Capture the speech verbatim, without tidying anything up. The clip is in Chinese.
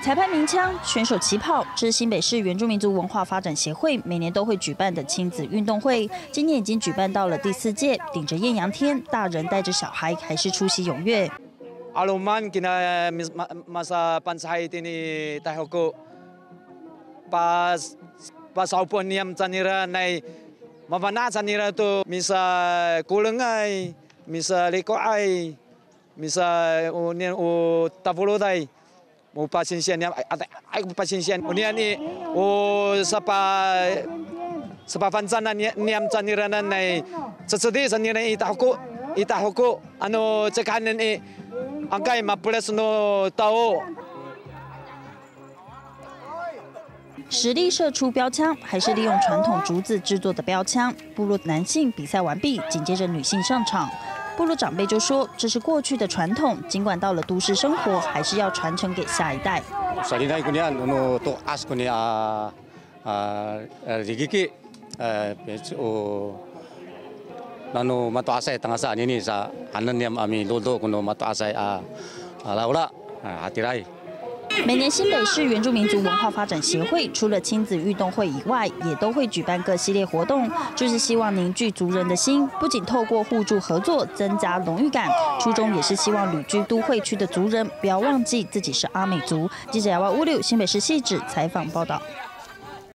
裁判鸣枪，选手起跑，这是新北市原住民族文化发展协会每年都会举办的亲子运动会。今年已经举办到了第四届，顶着艳阳天，大人带着小孩还是出席踊跃。 Aluman kina masa pansahit ini tahu ko pas pas aupun niam sanira nai mavana sanira tu misa kulengai misa lekoai misa unian u tavulodai mu pasinsian niam ai pasinsian unian ni u sapa sapa pansana niam sanira nai sesedi sanira i tahu ko i tahu ko anu cekanan i angkai mapulas no tao。 实力射出标枪，还是利用传统竹子制作的标枪？部落男性比赛完毕，紧接着女性上场。部落长辈就说，这是过去的传统，尽管到了都市生活，还是要传承给下一代。 Salina ikunian no to as kunia a rigiki o nano mato asai tanga sa nini sa anan yam ami lodo kuno mato asai a laula hatirai。 每年新北市原住民族文化发展协会除了亲子运动会以外，也都会举办各系列活动，就是希望凝聚族人的心，不仅透过互助合作增加荣誉感，初衷也是希望旅居都会区的族人不要忘记自己是阿美族。记者姚万乌六新北市汐止采访报道。